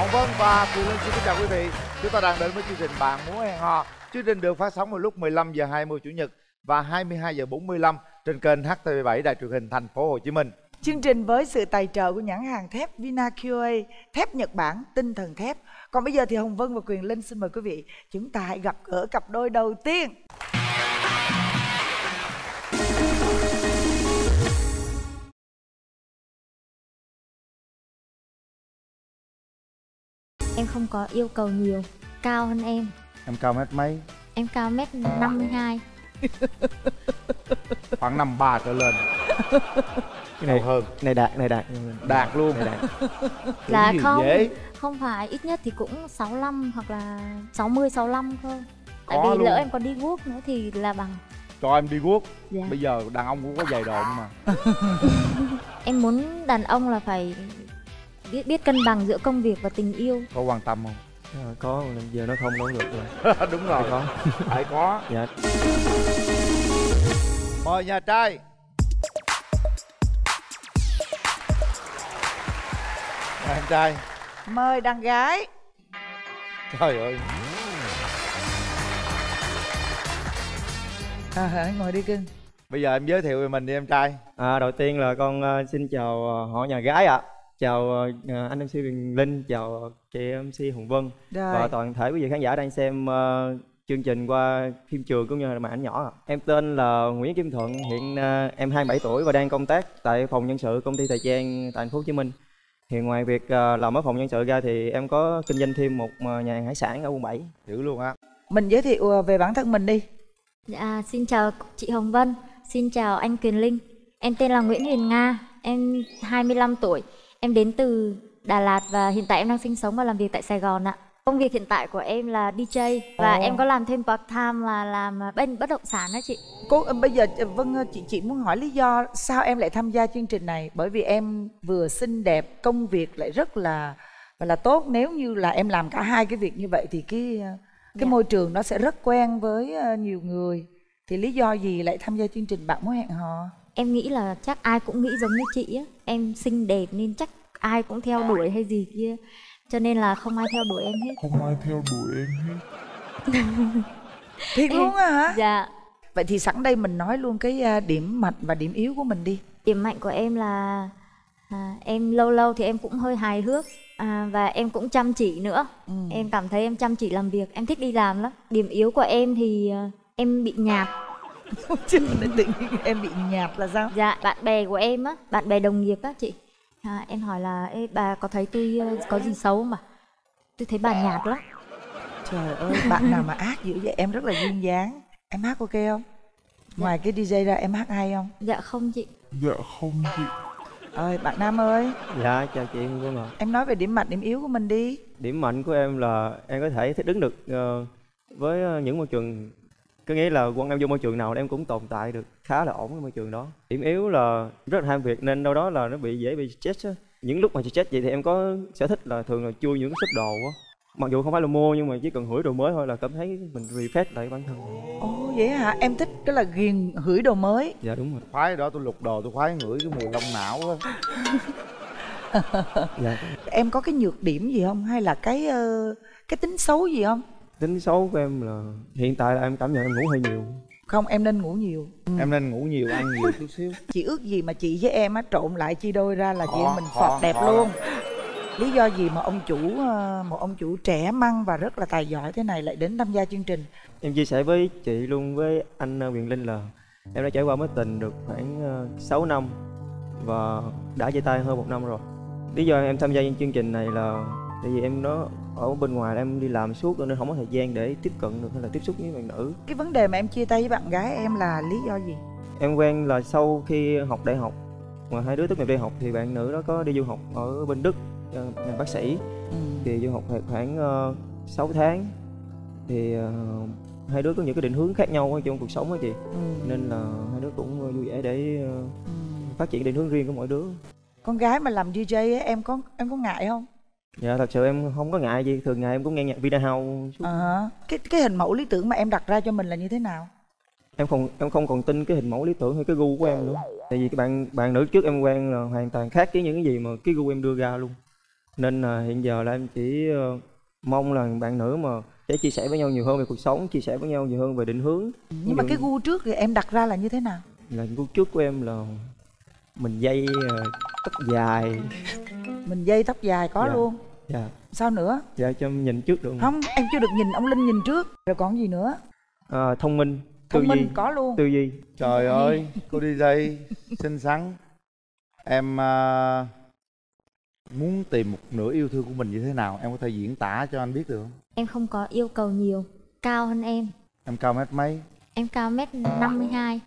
Hồng Vân và Quyền Linh xin kính chào quý vị. Chúng ta đang đến với chương trình Bạn Muốn Hẹn Hò. Chương trình được phát sóng vào lúc 15 giờ 20 Chủ nhật và 22 giờ 45 trên kênh HTV7 Đài Truyền hình Thành phố Hồ Chí Minh. Chương trình với sự tài trợ của nhãn hàng thép Vinaqa, thép Nhật Bản, tinh thần thép. Còn bây giờ thì Hồng Vân và Quyền Linh xin mời quý vị, chúng ta hãy gặp gỡ cặp đôi đầu tiên. Em không có yêu cầu nhiều, cao hơn em. Em cao mét mấy? Em cao mét 52. Khoảng 53 trở lên. Cái này hơn. Này đạt Đạt luôn. Này đạt. Là không, dễ. không phải, ít nhất thì cũng 65 hoặc là 60, 65 thôi. Tại Có vì luôn. lỡ em có đi guốc nữa thì là bằng. Cho em đi guốc. Dạ. Bây giờ đàn ông cũng có giày độn mà. Em muốn đàn ông là phải biết cân bằng giữa công việc và tình yêu. Có quan tâm không? Có, giờ nó không đâu được rồi. Đúng rồi. Có. Phải có. Dạ. Mời nhà trai. Mời anh trai. Mời đàn gái. Trời ơi. Ngồi đi cưng. Bây giờ em giới thiệu về mình đi em trai. Đầu tiên là con xin chào họ nhà gái ạ. Chào anh MC Quyền Linh, chào chị MC Hồng Vân và toàn thể quý vị khán giả đang xem chương trình qua phim trường cũng như là màn ảnh nhỏ. Em tên là Nguyễn Kim Thuận, hiện em 27 tuổi và đang công tác tại phòng nhân sự công ty thời trang tại thành phố Hồ Chí Minh. Thì ngoài việc làm ở phòng nhân sự ra thì em có kinh doanh thêm một nhà hàng hải sản ở quận 7. Dữ luôn á. Mình giới thiệu về bản thân mình đi. Dạ, xin chào chị Hồng Vân, xin chào anh Quyền Linh. Em tên là Nguyễn Huyền Nga, em 25 tuổi. Em đến từ Đà Lạt và hiện tại em đang sinh sống và làm việc tại Sài Gòn ạ. Công việc hiện tại của em là DJ và em có làm thêm part time là làm bên bất động sản đó chị. Bây giờ Vân, chị muốn hỏi lý do sao em lại tham gia chương trình này? Bởi vì em vừa xinh đẹp, công việc lại rất là tốt. Nếu như là em làm cả hai cái việc như vậy thì cái môi trường nó sẽ rất quen với nhiều người. Thì lý do gì lại tham gia chương trình Bạn Muốn Hẹn Hò? Em nghĩ là chắc ai cũng nghĩ giống như chị á. Em xinh đẹp nên chắc ai cũng theo đuổi hay gì kia. Cho nên là không ai theo đuổi em hết. Không ai theo đuổi em hết. Thiệt luôn á hả? Dạ. Vậy thì sẵn đây mình nói luôn cái điểm mạnh và điểm yếu của mình đi. Điểm mạnh của em là em lâu lâu thì em cũng hơi hài hước và em cũng chăm chỉ nữa. Em cảm thấy em chăm chỉ làm việc, em thích đi làm lắm. Điểm yếu của em thì em bị nhạt. Tự nhiên em bị nhạt là sao? Dạ, bạn bè của em á, bạn bè đồng nghiệp á chị. Em hỏi là: ê, bà có thấy tôi có gì xấu không bà? Tôi thấy bà nhạt lắm. Trời ơi, bạn nào mà ác dữ vậy? Em rất là duyên dáng. Em hát ok không? Ngoài cái DJ ra em hát hay không? Dạ không chị. Dạ không chị. Ơi, bạn Nam ơi. Dạ, chào chị Hồng Vân ạ. Em nói về điểm mạnh, điểm yếu của mình đi. Điểm mạnh của em là em có thể thích ứng được với những môi trường. Có nghĩa là quan em vô môi trường nào em cũng tồn tại được khá là ổn với môi trường đó. Điểm yếu là rất là ham việc nên đâu đó là nó dễ bị stress á. Những lúc mà stress vậy thì em có sở thích là thường là chui những shop đồ á. Mặc dù không phải là mua nhưng mà chỉ cần hửi đồ mới thôi là cảm thấy mình refresh lại bản thân. Ồ vậy hả? Em thích cái là ghiền hửi đồ mới. Dạ đúng rồi. Khoái đó, tôi lục đồ tôi khoái ngửi cái mùi lông não á. Dạ. Em có cái nhược điểm gì không? Hay là cái tính xấu gì không? Tính xấu của em là hiện tại là em cảm nhận em ngủ hơi nhiều. Không, em nên ngủ nhiều. Em nên ngủ nhiều, ăn nhiều chút xíu. Chị ước gì mà chị với em á trộn lại chia đôi ra là chị em mình phọt đẹp luôn. Lý do gì mà một ông chủ trẻ măng và rất là tài giỏi thế này lại đến tham gia chương trình? Em chia sẻ với chị luôn với anh Quyền Linh là em đã trải qua mối tình được khoảng 6 năm và đã chia tay hơn 1 năm rồi. Lý do em tham gia chương trình này là tại vì em đó ở bên ngoài em đi làm suốt nên không có thời gian để tiếp cận được hay là tiếp xúc với bạn nữ. Cái vấn đề mà em chia tay với bạn gái em là lý do gì? Em quen là sau khi học đại học, mà hai đứa tốt nghiệp đại học thì bạn nữ đó có đi du học ở bên Đức, ngành bác sĩ. Thì du học khoảng 6 tháng thì hai đứa có những cái định hướng khác nhau trong cuộc sống á chị. Nên là hai đứa cũng vui vẻ để phát triển định hướng riêng của mỗi đứa. Con gái mà làm DJ á, em có ngại không? Dạ thật sự em không có ngại gì, thường ngày em cũng nghe nhạc Vinahouse. Cái hình mẫu lý tưởng mà em đặt ra cho mình là như thế nào? Em không còn tin cái hình mẫu lý tưởng hay cái gu của em nữa. Tại vì cái bạn nữ trước em quen là hoàn toàn khác với những cái gì mà cái gu em đưa ra luôn. Nên là hiện giờ là em chỉ mong là bạn nữ mà để chia sẻ với nhau nhiều hơn về cuộc sống, chia sẻ với nhau nhiều hơn về định hướng. Nhưng mà cái gu trước thì em đặt ra là như thế nào? Là gu trước của em là mình dây tóc dài. Mình dây tóc dài có Dạ. luôn. Dạ. Sao nữa? Dạ cho em nhìn trước được không? Không, em chưa được nhìn ông Linh nhìn trước. Rồi còn gì nữa? Thông minh, Thông tư minh duy. có luôn. Tư duy. Trời ơi, cô đi đây xinh xắn. Em muốn tìm một nửa yêu thương của mình như thế nào? Em có thể diễn tả cho anh biết được không? Em không có yêu cầu nhiều. Cao hơn em. Em cao mét mấy? Em cao mét 52.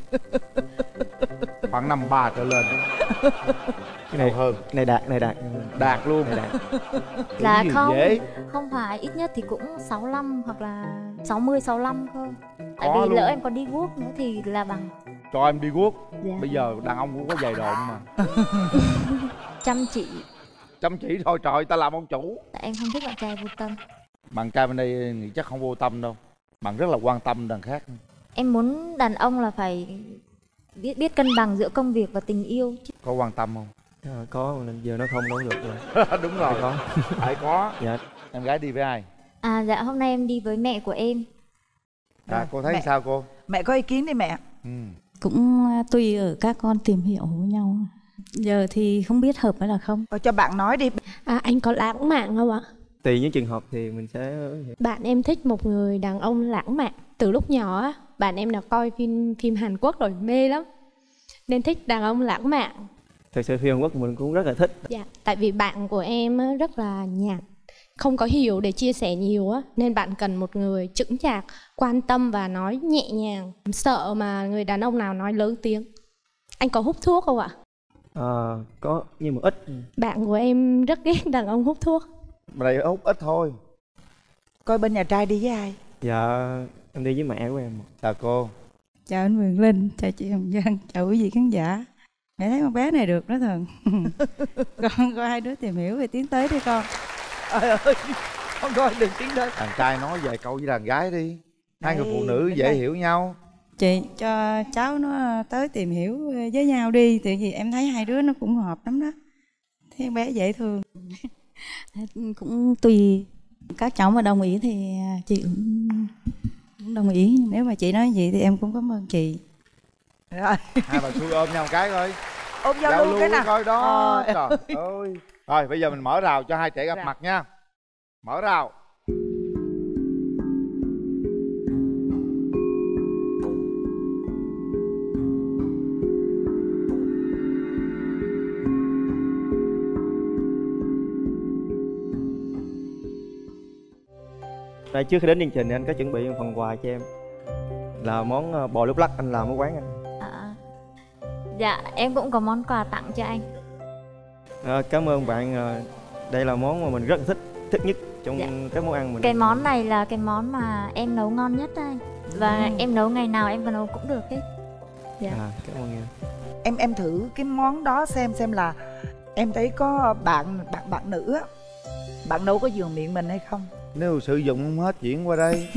Khoảng 53 trở lên. Cái này hơn. Này đạt, này đạt. Đạt luôn. Này đạt. Là gì không, dễ. không phải, ít nhất thì cũng 65 hoặc là 60, 65 thôi. Tại Có vì luôn. lỡ em còn đi guốc nữa thì là bằng. Cho em đi guốc. Dạ. Bây giờ đàn ông cũng có giày độn mà. Chăm chỉ. Chăm chỉ thôi, trời, ta làm ông chủ. Tại em không thích bạn trai vô tâm. Bạn trai bên đây nghĩ chắc không vô tâm đâu. Bạn rất là quan tâm đàn khác. Em muốn đàn ông là phải biết cân bằng giữa công việc và tình yêu chứ. Có quan tâm không? Có, nên giờ nó không đâu được rồi. Đúng rồi. Có. Phải có. Dạ. Em gái đi với ai? Dạ hôm nay em đi với mẹ của em. Cô thấy mẹ. sao cô? Mẹ có ý kiến đi mẹ. Cũng tùy ở các con tìm hiểu với nhau. Giờ thì không biết hợp hay là không. Cho bạn nói đi. Anh có lãng mạn không ạ? Tùy những trường hợp thì mình sẽ... Bạn em thích một người đàn ông lãng mạn. Từ lúc nhỏ á, bạn em đã coi phim Hàn Quốc rồi, mê lắm. Nên thích đàn ông lãng mạn. Thật sự phim Hàn Quốc mình cũng rất là thích. Dạ, tại vì bạn của em á, rất là nhạt, không có hiểu để chia sẻ nhiều á, nên bạn cần một người chững chạc, quan tâm và nói nhẹ nhàng. Sợ mà người đàn ông nào nói lớn tiếng. Anh có hút thuốc không ạ? Có, nhưng mà ít. Bạn của em rất ghét đàn ông hút thuốc. Mà đây hút ít thôi. Coi bên nhà trai đi với ai? Dạ, em đi với mẹ của em. Chào cô. Chào anh Quyền Linh, chào chị Hồng Vân, chào quý vị khán giả. Mẹ thấy con bé này được đó Thần. Con coi hai đứa tìm hiểu về tiến tới đi con. Trời ơi, con coi đừng tiến tới. Đàn trai nói vài câu với đàn gái đi. Hai người Đây, phụ nữ bên dễ đây. hiểu nhau. Chị cho cháu nó tới tìm hiểu với nhau đi. Tại vì em thấy hai đứa nó cũng hợp lắm đó. Thấy con bé dễ thương. Cũng tùy. Các cháu mà đồng ý thì chị cũng đồng ý. Nếu mà chị nói gì thì em cũng cảm ơn chị. Rồi, Hai bà xui ôm nhau một cái coi. ôm giao lưu cái nào. coi đó. Trời Trời ơi. Rồi bây giờ mình mở rào cho hai trẻ gặp Rào. mặt nha. Mở rào. Đây, trước khi đến chương trình thì anh có chuẩn bị một phần quà cho em. Là món bò lúc lắc anh làm ở quán anh. Dạ em cũng có món quà tặng cho anh. Cảm ơn bạn. Đây là món mà mình rất là thích nhất trong Dạ. các món ăn mình. Cái món này là cái món mà em nấu ngon nhất anh. Và em nấu ngày nào em nấu cũng được hết. Dạ. Cảm ơn em. Em thử cái món đó xem là em thấy có bạn nữ á, bạn nấu có vừa miệng mình hay không? Nếu sử dụng không hết chuyển qua đây.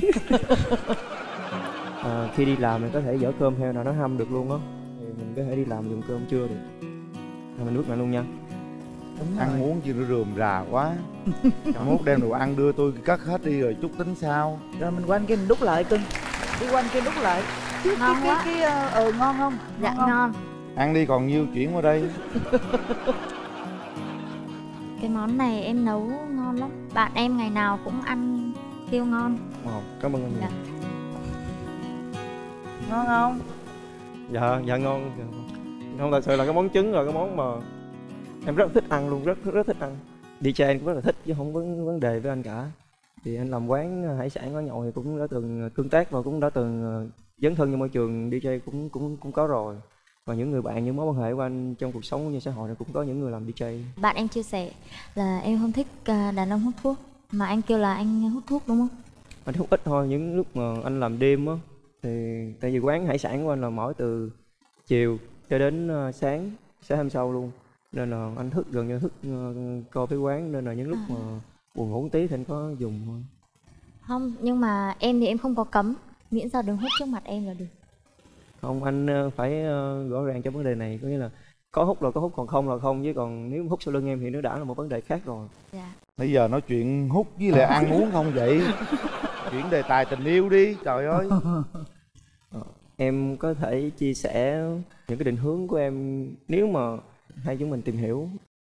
Khi đi làm mình có thể dỡ cơm heo nào nó hâm được luôn á. Thì mình có thể đi làm dùng cơm trưa được. Mình bước lại luôn nha. Ăn uống chi nó rườm rà quá. Mốt đem đồ ăn đưa tôi cất hết đi rồi chút tính sao. Rồi mình quanh kia mình đút lại cưng. Đi quanh kia đút lại. Ngon quá. Ngon không? Dạ không? ngon. Ăn đi còn nhiêu chuyển qua đây. Cái món này em nấu ngon lắm. Bạn em ngày nào cũng ăn siêu ngon. Cảm ơn anh nhiều. Dạ. Ngon không? Dạ ngon. Không, thật sự là cái món trứng là cái món mà em rất thích ăn luôn, rất thích ăn. DJ anh cũng rất là thích chứ không có vấn đề với anh cả. Thì anh làm quán hải sản quán nhậu thì cũng đã từng tương tác và cũng đã từng dấn thân vào môi trường DJ cũng có rồi. Và những người bạn, những mối quan hệ của anh trong cuộc sống như xã hội này cũng có những người làm DJ. Bạn em chia sẻ là em không thích đàn ông hút thuốc. Mà anh kêu là anh hút thuốc đúng không? Anh hút ít thôi, những lúc mà anh làm đêm á. Thì tại vì quán hải sản của anh là mở từ chiều cho đến sáng hôm sau luôn. Nên là anh gần như thức coi cái quán, nên là những lúc mà buồn ngủ tí thì anh có dùng thôi. Không, nhưng mà em thì em không có cấm. Miễn sao đừng hút trước mặt em là được. Không, anh phải rõ ràng trong vấn đề này. Có nghĩa là có hút là có hút, còn không là không, chứ còn nếu hút sau lưng em thì nó đã là một vấn đề khác rồi. Dạ. Bây giờ nói chuyện hút với lại ăn uống không vậy? Chuyển đề tài tình yêu đi, trời ơi. Em có thể chia sẻ những cái định hướng của em nếu mà hai chúng mình tìm hiểu.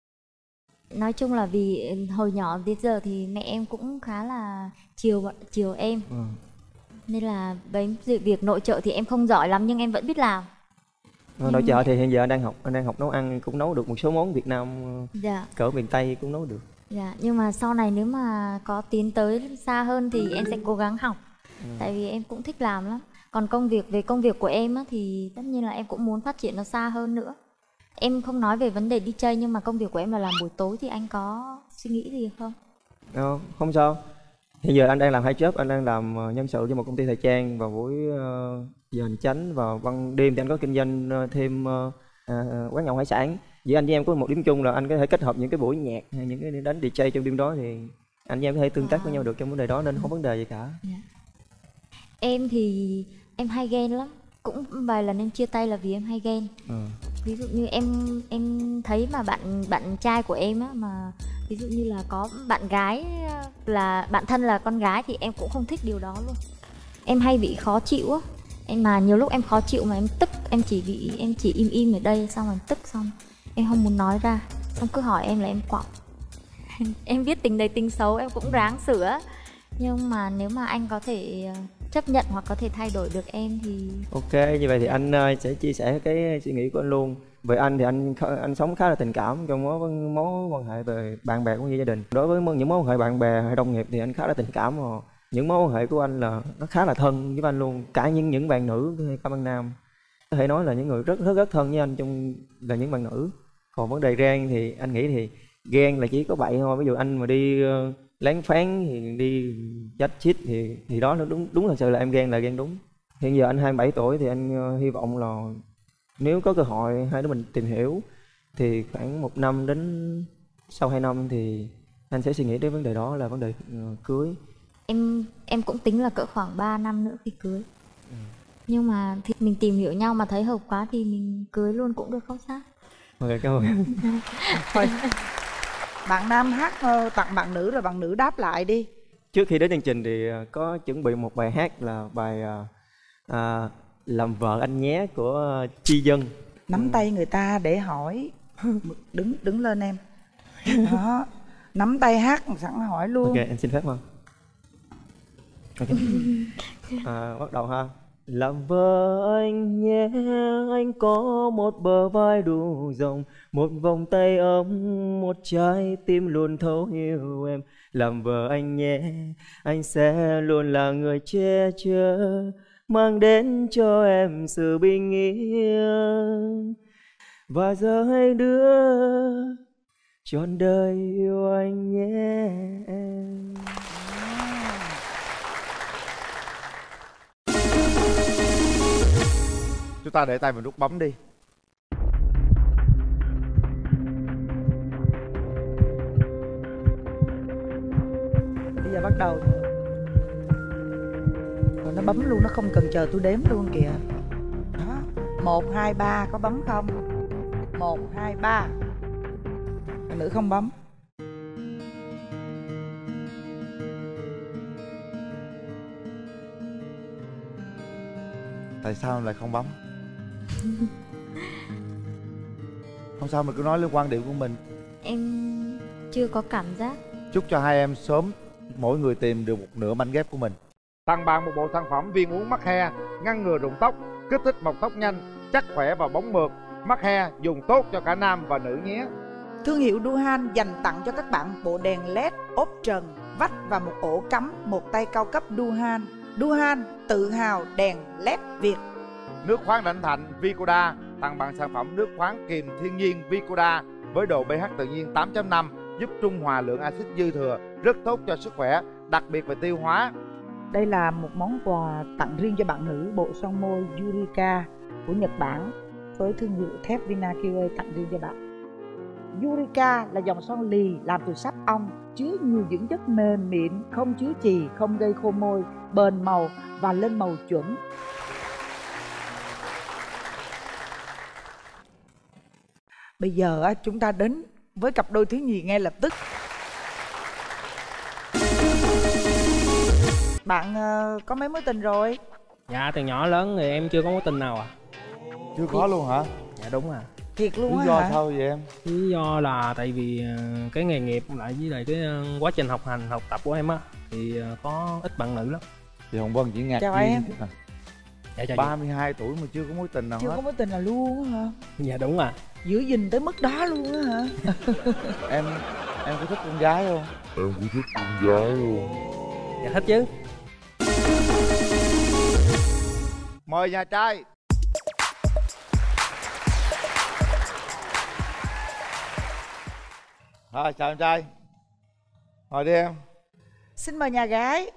Nói chung là vì hồi nhỏ đến giờ thì mẹ em cũng khá là chiều em. Nên là với việc nội trợ thì em không giỏi lắm nhưng em vẫn biết làm. Nội trợ thì hiện giờ anh đang học nấu ăn, cũng nấu được một số món Việt Nam. Dạ. Cỡ miền Tây cũng nấu được. Dạ, nhưng mà sau này nếu mà có tiến tới xa hơn thì em sẽ cố gắng học. Tại vì em cũng thích làm lắm. Còn về công việc của em á, thì tất nhiên là em cũng muốn phát triển nó xa hơn nữa. Em không nói về vấn đề đi chơi nhưng mà công việc của em là làm buổi tối thì anh có suy nghĩ gì không? Không sao. Hiện giờ anh đang làm 2 job, anh đang làm nhân sự cho một công ty thời trang vào buổi giờ hành chánh, và ban đêm thì anh có kinh doanh thêm quán nhậu hải sản. Với anh với em có một điểm chung là anh có thể kết hợp những cái buổi nhạc, những cái đánh DJ trong đêm đó, thì anh với em có thể tương tác với nhau được trong vấn đề đó, nên không vấn đề gì cả. Em thì em hay ghen lắm, cũng vài lần em chia tay là vì em hay ghen. Ví dụ như em thấy mà bạn trai của em á, mà ví dụ như là có bạn gái là bạn thân là con gái thì em cũng không thích điều đó luôn. Em hay bị khó chịu á, mà nhiều lúc em khó chịu mà em tức, em chỉ im ở đây, xong rồi tức xong em không muốn nói ra, xong cứ hỏi em là em quạo. Em biết tình đầy tình xấu em cũng ráng sửa, nhưng mà nếu mà anh có thể chấp nhận hoặc có thể thay đổi được em thì ok. Như vậy thì anh sẽ chia sẻ cái suy nghĩ của anh luôn. Về anh thì anh sống khá là tình cảm trong mối quan hệ về bạn bè cũng như gia đình. Đối với những mối quan hệ bạn bè hay đồng nghiệp thì anh khá là tình cảm, rồi những mối quan hệ của anh là nó khá là thân với anh luôn, cả những bạn nữ hay các bạn nam. Có thể nói là những người rất thân với anh trong là những bạn nữ. Còn vấn đề ghen thì anh nghĩ thì ghen là chỉ có bậy thôi. Ví dụ anh mà đi lén phán thì đi dách chít thì đó nó đúng thật sự là em ghen, là ghen đúng. Hiện giờ anh 27 tuổi thì anh hy vọng là nếu có cơ hội hai đứa mình tìm hiểu thì khoảng 1 năm đến sau 2 năm thì anh sẽ suy nghĩ đến vấn đề đó là vấn đề cưới. Em cũng tính là cỡ khoảng 3 năm nữa thì cưới. Nhưng mà thì mình tìm hiểu nhau mà thấy hợp quá thì mình cưới luôn cũng được, không sao. Ok, cảm ơn. Thôi, bạn nam hát tặng bạn nữ rồi bạn nữ đáp lại đi. Trước khi đến chương trình thì có chuẩn bị một bài hát là bài Làm Vợ Anh Nhé của Chi Dân. Nắm tay người ta để hỏi. Đứng lên em. Đó, nắm tay hát sẵn hỏi luôn. Ok, em xin phép không? Ok. Bắt đầu ha. Làm vợ anh nhé, anh có một bờ vai đủ rộng, một vòng tay ấm, một trái tim luôn thấu hiểu em. Làm vợ anh nhé, anh sẽ luôn là người che chở, mang đến cho em sự bình yên. Và giờ hai đứa trọn đời yêu anh nhé em. Chúng ta để tay vào nút bấm đi. Bây giờ bắt đầu. Rồi nó bấm luôn, nó không cần chờ tôi đếm luôn kìa. Đó, 1, 2, 3 có bấm không? 1, 2, 3. Bạn nữ không bấm. Tại sao lại không bấm? Không sao, mình cứ nói lên quan điểm của mình. Em chưa có cảm giác. Chúc cho hai em sớm mỗi người tìm được một nửa mảnh ghép của mình. Tặng bạn một bộ sản phẩm viên uống mắc he, ngăn ngừa rụng tóc, kích thích mọc tóc nhanh, chắc khỏe và bóng mượt. Mắc he dùng tốt cho cả nam và nữ nhé. Thương hiệu Duhan dành tặng cho các bạn bộ đèn LED ốp trần, vách và một ổ cắm một tay cao cấp Duhan. Duhan tự hào đèn LED Việt. Nước khoáng Đảnh Thạnh Vicoda tặng bạn sản phẩm nước khoáng kiềm thiên nhiên Vicoda với độ pH tự nhiên 8.5, giúp trung hòa lượng axit dư thừa, rất tốt cho sức khỏe, đặc biệt về tiêu hóa. Đây là một món quà tặng riêng cho bạn nữ, bộ son môi Yurika của Nhật Bản với thương hiệu thép Vinakioi tặng riêng cho bạn. Yurika là dòng son lì làm từ sáp ong, chứa nhiều dưỡng chất mềm mịn, không chứa chì, không gây khô môi, bền màu và lên màu chuẩn. Bây giờ á, chúng ta đến với cặp đôi thứ nhì ngay lập tức. Bạn có mấy mối tình rồi? Dạ từ nhỏ lớn thì em chưa có mối tình nào à. Chưa có luôn hả? Dạ đúng à. Thiệt luôn Lý á do hả? sao vậy em? Lý do là tại vì cái nghề nghiệp lại với lại cái quá trình học tập của em á thì có ít bạn nữ lắm. Thì Hồng Vân chỉ ngạc Chào nhiên em. chứ à. Dạ chào 32 tuổi mà chưa có mối tình nào Chưa hết. có mối tình nào luôn á hả? chị. Dạ đúng à. Giữ gìn tới mức đó luôn á hả? Em có thích con gái không? Em cũng thích con gái luôn. Dạ thích chứ. Mời nhà trai. Rồi chào em trai. Ngồi đi em. Xin mời nhà gái.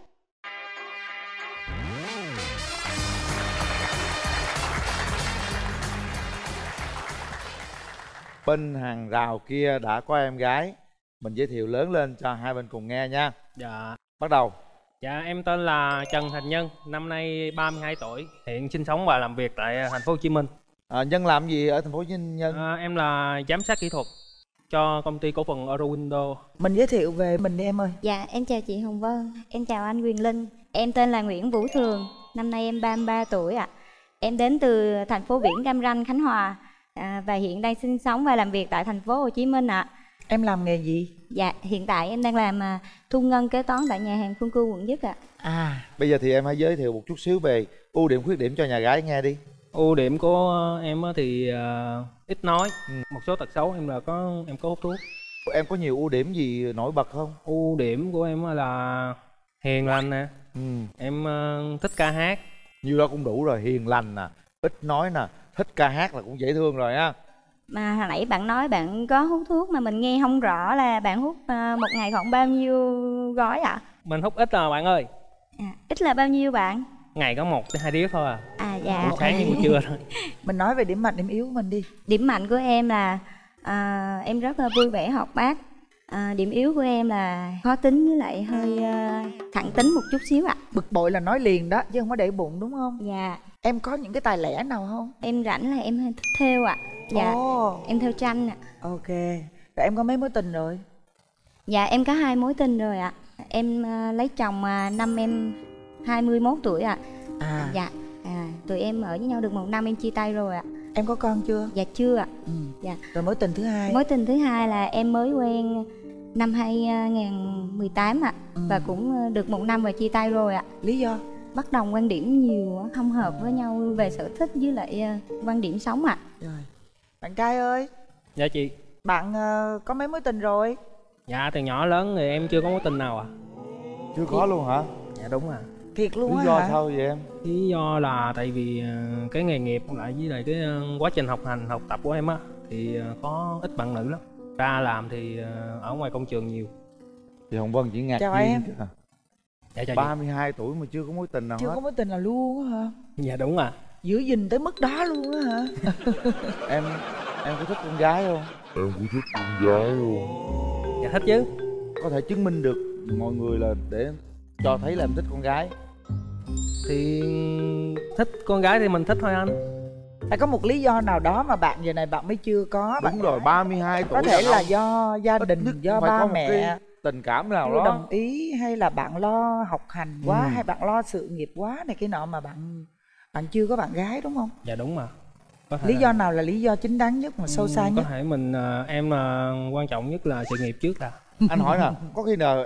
Bên hàng rào kia đã có em gái. Mình giới thiệu lớn lên cho hai bên cùng nghe nha. Dạ. Bắt đầu. Dạ em tên là Trần Thành Nhân, năm nay 32 tuổi, hiện sinh sống và làm việc tại thành phố Hồ Chí Minh. Nhân làm gì ở thành phố Hồ Chí Minh Nhân? Em là giám sát kỹ thuật cho công ty cổ phần Eurowindow. Mình giới thiệu về mình đi em ơi. Dạ, em chào chị Hồng Vân, em chào anh Quyền Linh. Em tên là Nguyễn Vũ Thường, năm nay em 33 tuổi ạ. Em đến từ thành phố biển Cam Ranh, Khánh Hòa và hiện đang sinh sống và làm việc tại thành phố Hồ Chí Minh ạ. Em làm nghề gì? Dạ, hiện tại em đang làm thu ngân kế toán tại nhà hàng Phương Cư, quận Nhất ạ. Bây giờ thì em hãy giới thiệu một chút xíu về ưu điểm khuyết điểm cho nhà gái nghe đi. Ưu điểm của em thì ít nói. Một số tật xấu em là em có hút thuốc. Em có nhiều ưu điểm gì nổi bật không? Ưu điểm của em là hiền lành nè. Em thích ca hát. Nhiêu đó cũng đủ rồi. Hiền lành nè, ít nói nè, thích ca hát là cũng dễ thương rồi ha. Mà hồi nãy bạn nói bạn có hút thuốc mà mình nghe không rõ là bạn hút một ngày khoảng bao nhiêu gói ạ? Mình hút ít à bạn ơi. Ít là bao nhiêu bạn? Ngày có 1 tới 2 điếu thôi à. Dạ. Buổi sáng với buổi trưa thôi. Mình nói về điểm mạnh điểm yếu của mình đi. Điểm mạnh của em là em rất là vui vẻ hoạt bát. Điểm yếu của em là khó tính với lại hơi thẳng tính một chút xíu ạ. Bực bội là nói liền đó chứ không có để bụng đúng không? Dạ. Em có những cái tài lẻ nào không? Em rảnh là em hay thích thêu ạ. Dạ. Em thêu tranh ạ. Ok. Rồi em có mấy mối tình rồi? Dạ em có 2 mối tình rồi ạ. Em lấy chồng năm em 21 tuổi ạ. Dạ. Tụi em ở với nhau được 1 năm em chia tay rồi ạ. Em có con chưa? Dạ chưa ạ. Dạ. Rồi mối tình thứ hai? Mối tình thứ hai là em mới quen năm 2018 ạ. Và cũng được 1 năm và chia tay rồi ạ. Lý do? Bất đồng quan điểm nhiều, không hợp với nhau về sở thích với lại quan điểm sống ạ. Rồi. Bạn trai ơi. Dạ chị. Bạn có mấy mối tình rồi? Dạ từ nhỏ lớn thì em chưa có mối tình nào à. Chưa có luôn hả? Dạ đúng à. Thiệt luôn á hả? Lý do sao vậy em? Lý do là tại vì cái nghề nghiệp lại với lại cái quá trình học tập của em á thì có ít bạn nữ lắm. Ra làm thì ở ngoài công trường nhiều. Thì Hồng Vân chỉ ngạc Chào nhiên em. chứ à. Dạ chào 32 tuổi mà chưa có mối tình nào Chưa hết. có mối tình nào luôn á hả? Dạ đúng à. Giữ gìn tới mức đó luôn á hả? Em có thích con gái không? Em cũng thích con gái luôn. Dạ thích chứ. Có thể chứng minh được mọi người là để cho thấy là em thích con gái. Thì thích con gái thì mình thích thôi anh. Phải có một lý do nào đó mà bạn giờ này bạn mới chưa có. Đúng rồi, 32 tuổi. Có thể là do gia đình, do ba mẹ tình cảm nào chưa đó đồng ý, hay là bạn lo học hành quá, hay bạn lo sự nghiệp quá này cái nọ mà bạn chưa có bạn gái đúng không? Dạ đúng mà. Lý do nào là lý do chính đáng nhất mà sâu xa nhất? Có thể em quan trọng nhất là sự nghiệp trước là. Anh hỏi nè, có khi nào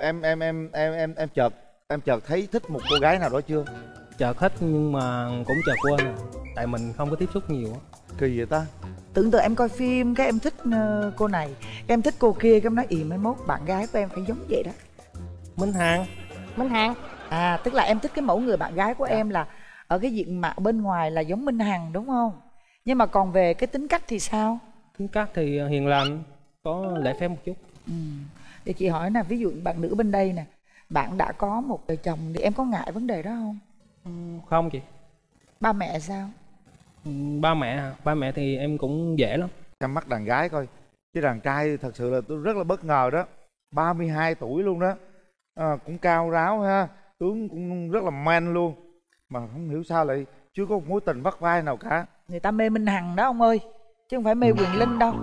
em chợt thấy thích một cô gái nào đó chưa? Chợt thích nhưng mà cũng chợt quên à. Tại mình không có tiếp xúc nhiều á. Kỳ vậy ta? Tưởng tượng em coi phim cái em thích cô này, cái em thích cô kia, cái em nói mai mốt bạn gái của em phải giống vậy đó. Minh Hằng. Tức là em thích cái mẫu người bạn gái của em là ở cái diện mạo bên ngoài là giống Minh Hằng đúng không? Nhưng mà còn về cái tính cách thì sao? Tính cách thì hiền lành, có lễ phép một chút. Để chị hỏi nè, ví dụ bạn nữ bên đây nè, bạn đã có một người chồng thì em có ngại vấn đề đó không? Không chị. Ba mẹ sao? Ba mẹ thì em cũng dễ lắm. Căm mắt đàn gái coi. Chứ đàn trai thật sự là tôi rất là bất ngờ đó. 32 tuổi luôn đó. Cũng cao ráo ha, tướng cũng rất là man luôn. Mà không hiểu sao lại chưa có một mối tình vắt vai nào cả. Người ta mê Minh Hằng đó ông ơi. chứ không phải mê Quyền Linh đâu.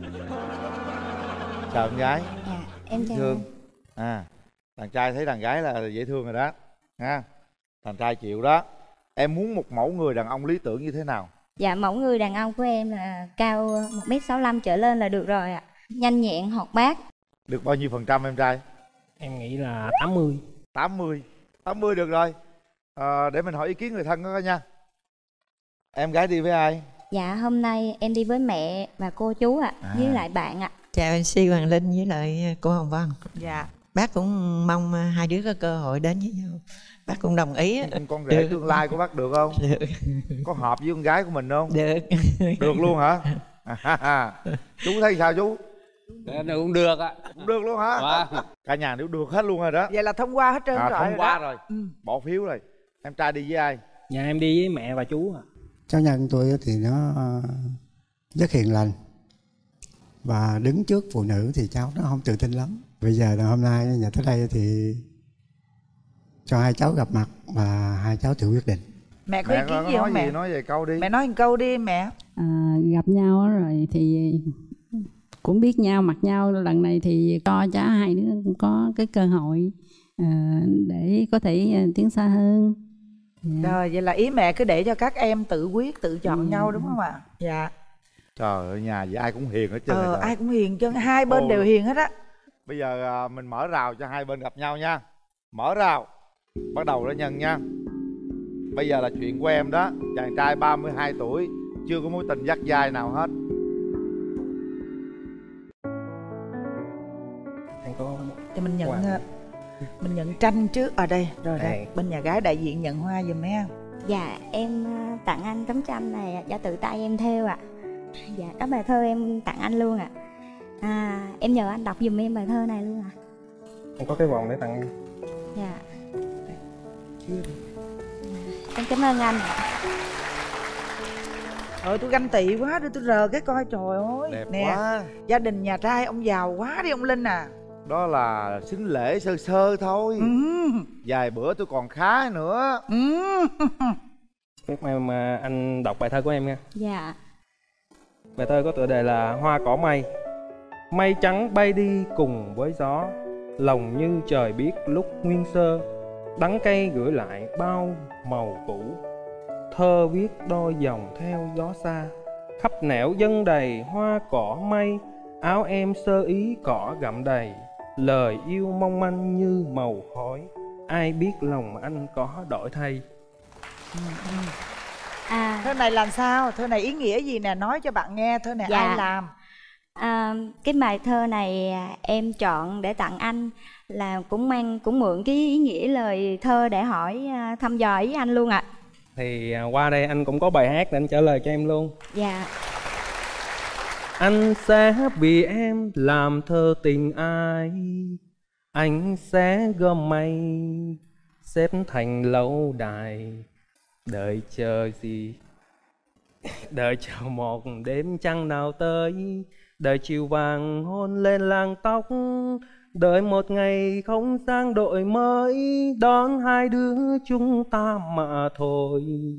Chào em gái. Dạ, em chào Thương. anh. Đàn trai thấy đàn gái là dễ thương rồi đó ha. Đàn trai chịu đó. Em muốn một mẫu người đàn ông lý tưởng như thế nào? Dạ, mẫu người đàn ông của em là cao 1m65 trở lên là được rồi ạ. Nhanh nhẹn, hoạt bát. Được bao nhiêu phần trăm em trai? Em nghĩ là 80. 80 được rồi. Để mình hỏi ý kiến người thân đó nha. Em gái đi với ai? Dạ, hôm nay em đi với mẹ và cô chú ạ, với lại bạn ạ. Chào MC Hoàng Linh với lại cô Hồng Vân. Dạ. Bác cũng mong hai đứa có cơ hội đến với nhau. Bác cũng đồng ý. Con rể tương lai của bác được không? Được. Có hợp với con gái của mình không? Được. Được luôn hả? Chú thấy sao chú? Cũng được ạ. Cũng được luôn hả? Cả nhà đều được hết luôn rồi đó. Vậy là thông qua hết trơn rồi. Thông qua rồi. Bỏ phiếu rồi. Em trai đi với ai? Nhà em đi với mẹ và chú ạ. Cháu nhân tôi thì nó rất hiền lành, và đứng trước phụ nữ thì cháu nó không tự tin lắm. Bây giờ là hôm nay nhà tới đây thì cho hai cháu gặp mặt và hai cháu tự quyết định. Mẹ có ý kiến gì không mẹ? Nói về câu đi. Mẹ nói một câu đi mẹ. Gặp nhau rồi thì cũng biết nhau, mặt nhau lần này thì cho cháu hai đứa cũng có cái cơ hội để có thể tiến xa hơn. Rồi vậy là ý mẹ cứ để cho các em tự quyết, tự chọn nhau đúng không ạ? Dạ. Trời ơi, nhà vậy ai cũng hiền hết trơn. Ai cũng hiền chứ, hai bên đều hiền hết á. Bây giờ mình mở rào cho hai bên gặp nhau nha. Mở rào. Bắt đầu đó Nhân nha. Bây giờ là chuyện của em đó. Chàng trai 32 tuổi, chưa có mối tình dắt dai nào hết. Anh có thì mình nhận tranh trước ở đây rồi đây. Bên nhà gái đại diện nhận hoa giùm em. Dạ, em tặng anh tấm tranh này do tự tay em thêu ạ. Dạ, đó bài thơ em tặng anh luôn ạ. Em nhờ anh đọc giùm em bài thơ này luôn ạ. Em có cái vòng để tặng em. Dạ. Em cảm ơn anh. Tôi ganh tị quá, đưa tôi rờ cái coi, trời ơi. Đẹp nè, quá. Gia đình nhà trai ông giàu quá đi ông Linh à. Đó là xính lễ sơ sơ thôi. Vài bữa tôi còn khá nữa. Phép em anh đọc bài thơ của em nha. Dạ. Bài thơ có tựa đề là Hoa cỏ mây. Mây trắng bay đi cùng với gió, lòng như trời biết lúc nguyên sơ. Đắng cay gửi lại bao màu cũ, thơ viết đôi dòng theo gió xa. Khắp nẻo dân đầy hoa cỏ mây, áo em sơ ý cỏ gặm đầy. Lời yêu mong manh như màu khói, ai biết lòng anh có đổi thay. Thơ này làm sao? Thơ này ý nghĩa gì nè? Nói cho bạn nghe. Thơ này ai làm? Cái bài thơ này em chọn để tặng anh là cũng mượn cái ý nghĩa lời thơ để hỏi thăm dò ý anh luôn ạ. Thì qua đây anh cũng có bài hát để anh trả lời cho em luôn. Dạ. Anh sẽ vì em làm thơ tình ai, anh sẽ gom mây xếp thành lâu đài. Đợi chờ gì? Đợi chờ một đêm trăng nào tới, đợi chiều vàng hôn lên làng tóc, đợi một ngày không gian đổi mới, đón hai đứa chúng ta mà thôi.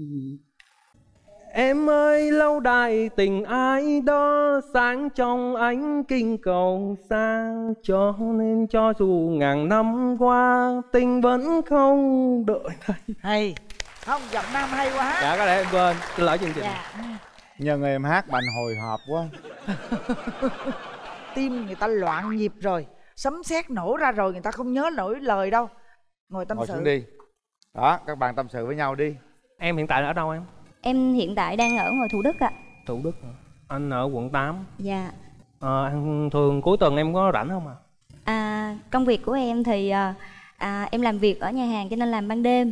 Em ơi lâu đài tình ai đó, sáng trong ánh kinh cầu xa, cho nên cho dù ngàn năm qua tình vẫn không đợi thay. Hay không? Giọng nam hay quá. Dạ, có lẽ em quên, xin lỗi chương trình. Nhân em hát bạn hồi hộp quá. Tim người ta loạn nhịp rồi, sấm sét nổ ra rồi, người ta không nhớ nổi lời đâu. Ngồi tâm Ngồi sự xuống đi. Đó, các bạn tâm sự với nhau đi. Em hiện tại ở đâu em? Em hiện tại đang ở ngoài Thủ Đức ạ. Thủ Đức. Anh ở quận 8. Dạ. Thường cuối tuần em có rảnh không ạ? Công việc của em thì em làm việc ở nhà hàng cho nên làm ban đêm.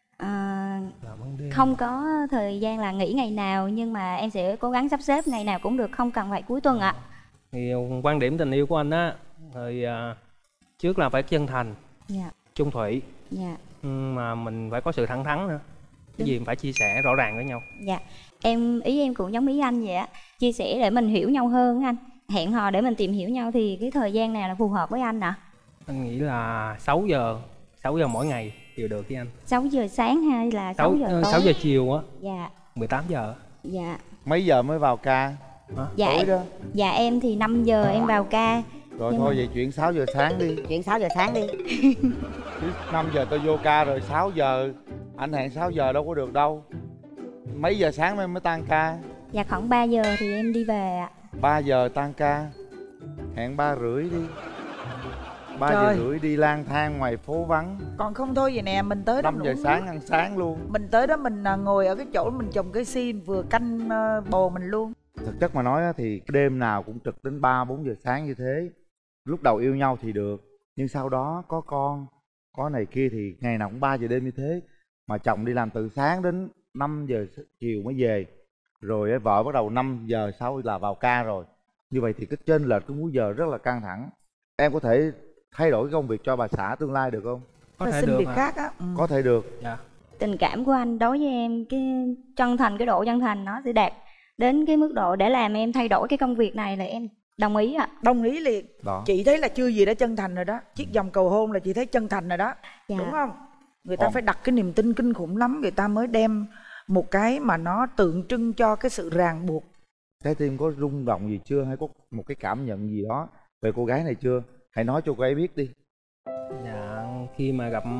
Không có thời gian là nghỉ ngày nào, nhưng mà em sẽ cố gắng sắp xếp ngày nào cũng được, không cần phải cuối tuần ạ. Thì quan điểm tình yêu của anh á, thì trước là phải chân thành, chung thủy, mà mình phải có sự thẳng thắn nữa. Cái gì mình phải chia sẻ rõ ràng với nhau. Dạ, ý em cũng giống ý anh vậy á, chia sẻ để mình hiểu nhau hơn anh. Hẹn hò để mình tìm hiểu nhau thì cái thời gian nào là phù hợp với anh ạ? Anh nghĩ là 6 giờ mỗi ngày đều được với anh. 6 giờ sáng hay là 6 giờ tối? 6 giờ chiều á. Dạ. 18 giờ. Dạ. Mấy giờ mới vào ca? Dạ em thì 5 giờ em vào ca. Rồi thôi vậy chuyển 6 giờ sáng đi. Chuyện 6 giờ sáng đi. 5 giờ tôi vô ca rồi 6 giờ. Anh hẹn 6 giờ đâu có được đâu. Mấy giờ sáng em mới tan ca? Dạ khoảng 3 giờ thì em đi về ạ. 3 giờ tan ca. Hẹn 3 rưỡi đi. 3 giờ rưỡi đi lang thang ngoài phố vắng. Còn không thôi vậy nè, mình tới đó 5 giờ sáng ăn sáng luôn. Mình tới đó mình ngồi ở cái chỗ mình trồng cây sim vừa canh bồ mình luôn. Thực chất mà nói thì đêm nào cũng trực đến 3-4 giờ sáng như thế. Lúc đầu yêu nhau thì được, nhưng sau đó có con, có này kia thì ngày nào cũng 3 giờ đêm như thế. Mà chồng đi làm từ sáng đến 5 giờ chiều mới về. Rồi vợ bắt đầu 5 giờ sau là vào ca rồi. Như vậy thì cái chênh lệch cái múi giờ rất là căng thẳng. Em có thể thay đổi cái công việc cho bà xã tương lai được không? Có thể xin việc khác á. Có thể được. Dạ. Tình cảm của anh đối với em, cái chân thành, cái độ chân thành nó sẽ đạt đến cái mức độ để làm em thay đổi cái công việc này là em đồng ý ạ. Đồng ý liền. Đó. Chị thấy là chưa gì đã chân thành rồi đó. Chiếc vòng cầu hôn là chị thấy chân thành rồi đó. Dạ. Đúng không? Người ta phải đặt cái niềm tin kinh khủng lắm, người ta mới đem một cái mà nó tượng trưng cho cái sự ràng buộc. Trái tim có rung động gì chưa, hay có một cái cảm nhận gì đó về cô gái này chưa? Hãy nói cho cô ấy biết đi. Dạ, khi mà gặp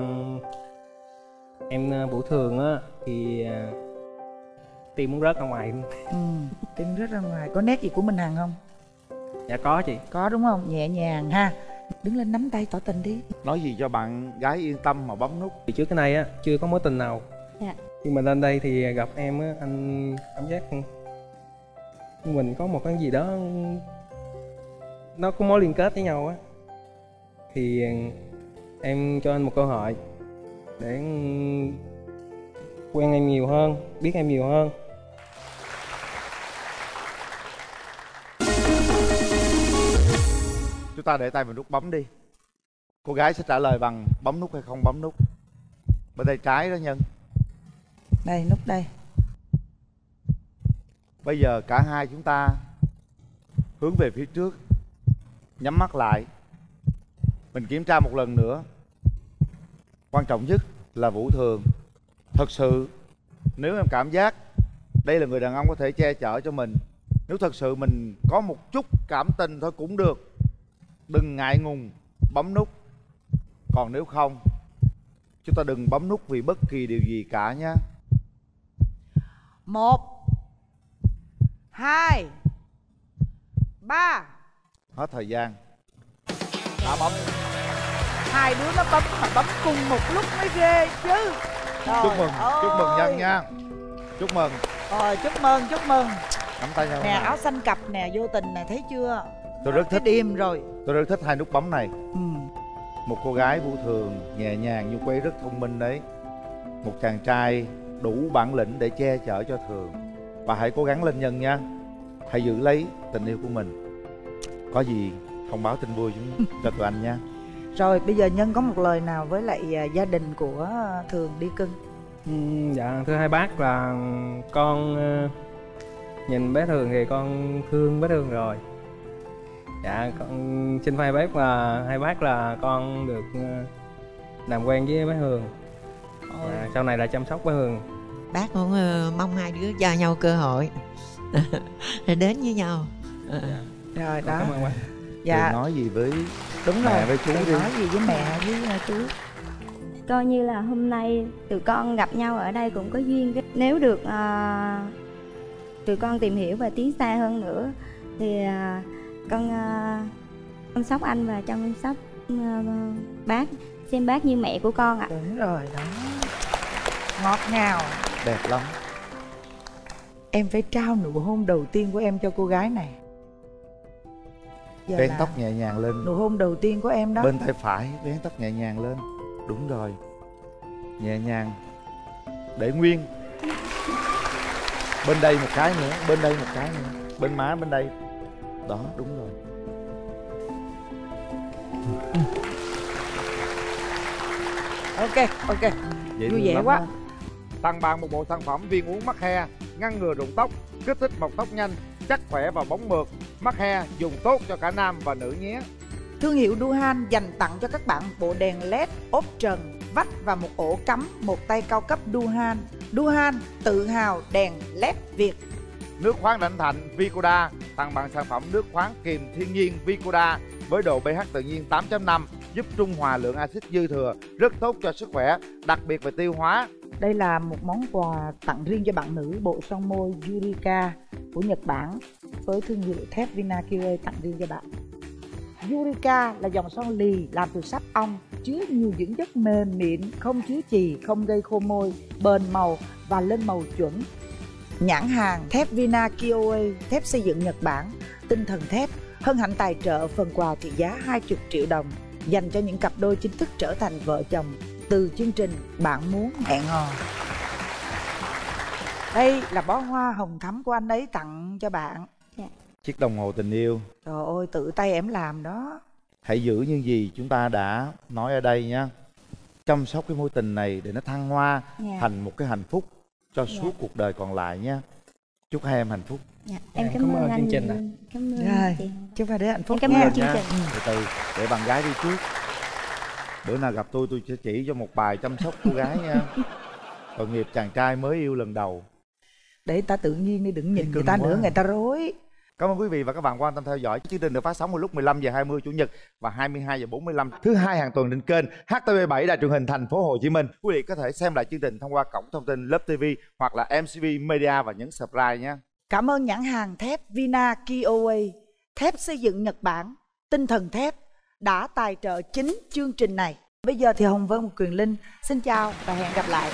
em Vũ Thường á thì tim muốn rớt ra ngoài luôn. Tim rớt ra ngoài. Có nét gì của Minh Hằng không? Dạ có chị. Có đúng không? Nhẹ nhàng ha. Đứng lên nắm tay tỏ tình đi. Nói gì cho bạn gái yên tâm mà bấm nút. Thì trước cái này á chưa có mối tình nào. Dạ. Khi mà lên đây thì gặp em á, anh cảm giác mình có một cái gì đó nó có mối liên kết với nhau á. Thì em cho anh một cơ hội để quen em nhiều hơn, biết em nhiều hơn. Chúng ta để tay vào nút bấm đi. Cô gái sẽ trả lời bằng bấm nút hay không bấm nút. Bên tay trái đó Nhân. Đây, nút đây. Bây giờ cả hai chúng ta hướng về phía trước, nhắm mắt lại. Mình kiểm tra một lần nữa. Quan trọng nhất là Vũ Thường, thật sự nếu em cảm giác đây là người đàn ông có thể che chở cho mình, nếu thật sự mình có một chút cảm tình thôi cũng được, đừng ngại ngùng bấm nút. Còn nếu không, chúng ta đừng bấm nút vì bất kỳ điều gì cả nhé. 1 2 3. Hết thời gian. Đã bấm. Hai đứa nó bấm mà bấm cùng một lúc mới ghê chứ. Chúc mừng Nhân nha. Chúc mừng. Rồi chúc mừng. Nắm tay nhau. Nè áo xanh cặp nè, vô tình nè, thấy chưa? Tôi rất thích. Điềm rồi. Tôi rất thích hai nút bấm này. Một cô gái Vũ Thường nhẹ nhàng nhưng cô ấy rất thông minh đấy. Một chàng trai đủ bản lĩnh để che chở cho Thường. Và hãy cố gắng lên Nhân nha. Hãy giữ lấy tình yêu của mình. Có gì thông báo tin vui cho tụi anh nha. Rồi bây giờ Nhân có một lời nào với lại gia đình của Thường đi cưng? Dạ thưa hai bác là con nhìn bé Thường thì con thương bé Thường rồi. Dạ con xin hai bác là con được làm quen với bé Hường. Dạ, sau này là chăm sóc bé Hường. Bác cũng mong hai đứa cho nhau cơ hội để đến với nhau. Rồi đó. Cảm ơn bác. Dạ. Đừng nói gì với đúng mẹ rồi, với chú đi. nói gì với mẹ với chú. Coi như là hôm nay tụi con gặp nhau ở đây cũng có duyên. Nếu được tụi con tìm hiểu và tiến xa hơn nữa thì con chăm sóc anh và chăm sóc bác, xem bác như mẹ của con ạ. Đúng rồi đó. Ngọt ngào. Đẹp lắm. Em phải trao nụ hôn đầu tiên của em cho cô gái này. Vén tóc nhẹ nhàng lên. Nụ hôn đầu tiên của em đó. Bên tay phải vén tóc nhẹ nhàng lên. Đúng rồi. Nhẹ nhàng. Để nguyên. Bên đây một cái nữa. Bên đây một cái nữa. Bên má bên đây. Đó đúng rồi. Ok. Vậy vui vẻ quá. Tặng bạn một bộ sản phẩm viên uống mắc he, ngăn ngừa rụng tóc, kích thích mọc tóc nhanh, chắc khỏe và bóng mượt. Mắc he dùng tốt cho cả nam và nữ nhé. Thương hiệu Duhan dành tặng cho các bạn bộ đèn LED, ốp trần, vách và một ổ cắm một tay cao cấp Duhan. Duhan tự hào đèn LED Việt. nước khoáng Đảnh Thạnh Vicoda tặng bạn sản phẩm nước khoáng kiềm thiên nhiên Vicoda với độ pH tự nhiên 8.5, giúp trung hòa lượng axit dư thừa, rất tốt cho sức khỏe, đặc biệt về tiêu hóa. Đây là một món quà tặng riêng cho bạn nữ, bộ son môi Yurika của Nhật Bản với thương hiệu thép Vina Kioi tặng riêng cho bạn. Yurika là dòng son lì làm từ sáp ong, chứa nhiều dưỡng chất mềm mịn, không chứa chì, không gây khô môi, bền màu và lên màu chuẩn. Nhãn hàng thép Vina Kioi, thép xây dựng Nhật Bản, tinh thần thép hân hạnh tài trợ phần quà trị giá 20 triệu đồng dành cho những cặp đôi chính thức trở thành vợ chồng từ chương trình Bạn Muốn Hẹn Hò. Đây là bó hoa hồng thắm của anh ấy tặng cho bạn. Chiếc đồng hồ tình yêu. Trời ơi, tự tay em làm đó. Hãy giữ những gì chúng ta đã nói ở đây nha. Chăm sóc cái mối tình này để nó thăng hoa thành một cái hạnh phúc cho suốt cuộc đời còn lại nha. Chúc hai em hạnh phúc. Em cảm ơn chương trình ạ. Cảm ơn Rồi, chị. chúc hai đứa hạnh phúc. Em cảm ơn chương trình. Từ để bạn gái đi trước. Bữa nào gặp tôi sẽ chỉ cho một bài chăm sóc cô gái nha. Tội nghiệp chàng trai mới yêu lần đầu. Để người ta tự nhiên đi, đừng nhìn người ta nữa, người ta rối. Cảm ơn quý vị và các bạn quan tâm theo dõi. Chương trình được phát sóng vào lúc 15h20 Chủ nhật và 22h45 thứ hai hàng tuần trên kênh HTV7 Đài truyền hình Thành phố Hồ Chí Minh. Quý vị có thể xem lại chương trình thông qua cổng thông tin Love TV hoặc là MCV Media và nhấn subscribe nhé. Cảm ơn nhãn hàng thép Vina Kioi, thép xây dựng Nhật Bản, tinh thần thép đã tài trợ chính chương trình này. Bây giờ thì Hồng Vân và Quyền Linh xin chào và hẹn gặp lại.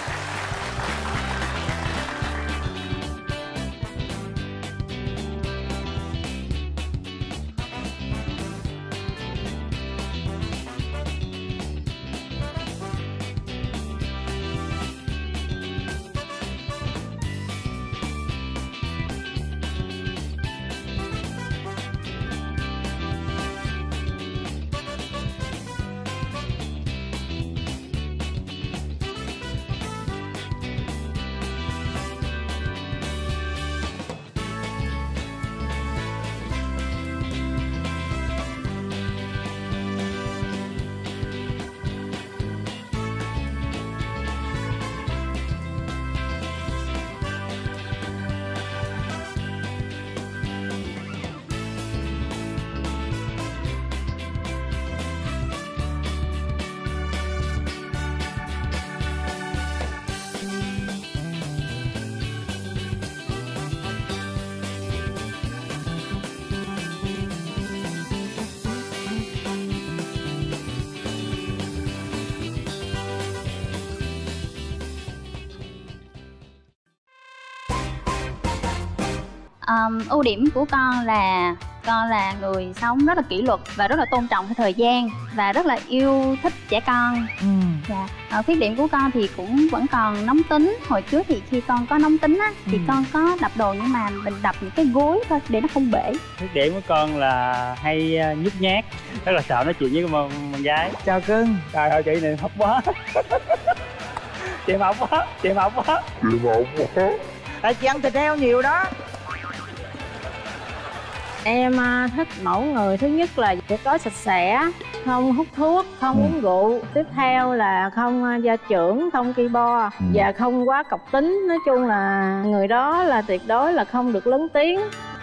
Ưu điểm của con là người sống rất là kỷ luật và rất là tôn trọng thời gian và rất là yêu thích trẻ con. Dạ. Khuyết điểm của con thì cũng vẫn còn nóng tính. Hồi trước thì khi con có nóng tính á thì con có đập đồ, nhưng mà mình đập những cái gối thôi để nó không bể. Khuyết điểm của con là hay nhút nhát, rất là sợ nói chuyện với con gái. Chào cưng. Trời ơi, chị này hấp quá. Chị mỏng quá, chị mỏng quá. Chị mỏng quá. Tại chị ăn thịt heo nhiều đó. Em thích mẫu người thứ nhất là phải có sạch sẽ, không hút thuốc, không uống rượu. Tiếp theo là không gia trưởng, không ki bo và không quá cọc tính. Nói chung là người đó là tuyệt đối là không được lớn tiếng.